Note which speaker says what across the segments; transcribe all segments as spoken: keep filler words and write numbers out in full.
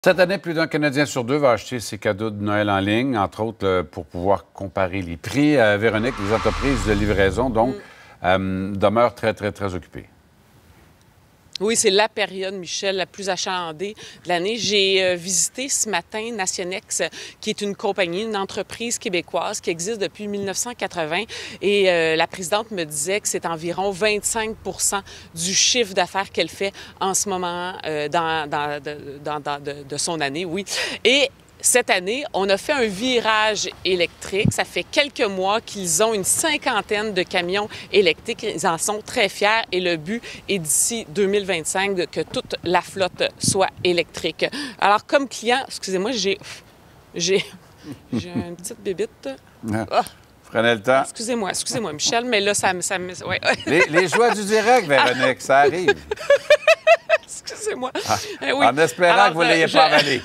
Speaker 1: Cette année, plus d'un Canadien sur deux va acheter ses cadeaux de Noël en ligne, entre autres euh, pour pouvoir comparer les prix. Euh, Véronique, les entreprises de livraison, donc, mm. euh, demeurent très, très, très occupées.
Speaker 2: Oui, c'est la période, Michel, la plus achalandée de l'année. J'ai euh, visité ce matin Nationex, qui est une compagnie, une entreprise québécoise qui existe depuis mille neuf cent quatre-vingts. Et euh, la présidente me disait que c'est environ vingt-cinq pour cent du chiffre d'affaires qu'elle fait en ce moment euh, dans, dans, de, dans, dans de, de son année, oui. Et cette année, on a fait un virage électrique. Ça fait quelques mois qu'ils ont une cinquantaine de camions électriques. Ils en sont très fiers et le but est d'ici deux mille vingt-cinq de que toute la flotte soit électrique. Alors, comme client, excusez-moi, j'ai j'ai j'ai une petite bébite.
Speaker 1: Ah. Oh. Prenez le temps.
Speaker 2: Excusez-moi, excusez-moi, Michel, mais là, ça me... Ça me ouais.
Speaker 1: les, les joies du direct, Véronique, ça arrive.
Speaker 2: Excusez-moi.
Speaker 1: Ah.
Speaker 2: Eh oui.
Speaker 1: En espérant Alors, que vous ne l'ayez je... pas avalé.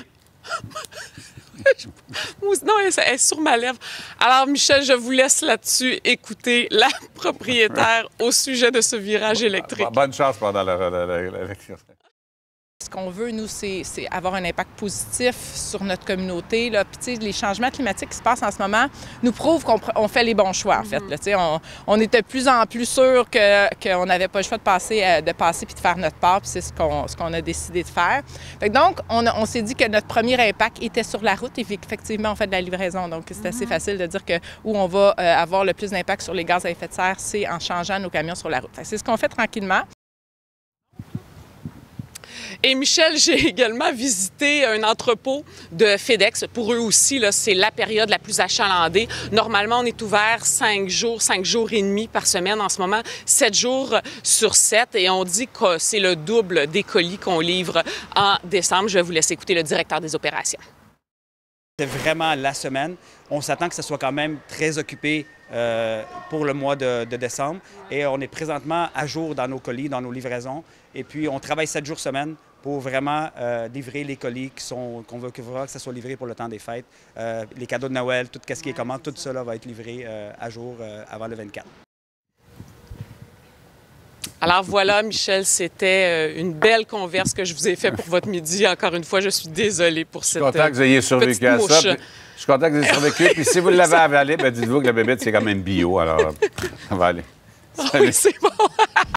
Speaker 2: Non, elle est sur ma lèvre. Alors, Michel, je vous laisse là-dessus écouter la propriétaire au sujet de ce virage électrique.
Speaker 1: Bonne chance pendant l'élection.
Speaker 3: Ce qu'on veut, nous, c'est avoir un impact positif sur notre communauté. Là. Puis, tu sais, les changements climatiques qui se passent en ce moment nous prouvent qu'on fait les bons choix, en fait. Là, tu sais, on, on était de plus en plus sûr qu'on n'avait pas le choix de passer, de passer puis de faire notre part, puis c'est ce qu'on ce qu'on a décidé de faire. Fait que donc, on, on s'est dit que notre premier impact était sur la route et effectivement, on fait de la livraison. Donc, c'est assez facile de dire que où on va euh, avoir le plus d'impact sur les gaz à effet de serre, c'est en changeant nos camions sur la route. C'est ce qu'on fait tranquillement.
Speaker 2: Et Michel, j'ai également visité un entrepôt de FedEx. Pour eux aussi, c'est la période la plus achalandée. Normalement, on est ouvert cinq jours, cinq jours et demi par semaine. En ce moment, sept jours sur sept. Et on dit que c'est le double des colis qu'on livre en décembre. Je vais vous laisser écouter le directeur des opérations.
Speaker 4: C'est vraiment la semaine. On s'attend que ce soit quand même très occupé euh, pour le mois de, de décembre. Et on est présentement à jour dans nos colis, dans nos livraisons. Et puis, on travaille sept jours semaine pour vraiment euh, livrer les colis qui sont, qu'on veut que ça soit livré pour le temps des fêtes. Euh, les cadeaux de Noël, tout ce qui est commande, tout cela va être livré euh, à jour euh, avant le vingt-quatre.
Speaker 2: Alors voilà, Michel, c'était une belle converse que je vous ai faite pour votre midi. Encore une fois, je suis désolée pour cette petite mouche.
Speaker 1: Je suis content que vous ayez survécu à ça. Puis, je suis content que vous ayez survécu. Puis si vous l'avez avalé, ben dites-vous que la bébête, c'est quand même bio. Alors, ça va aller.
Speaker 2: Oh oui, c'est bon.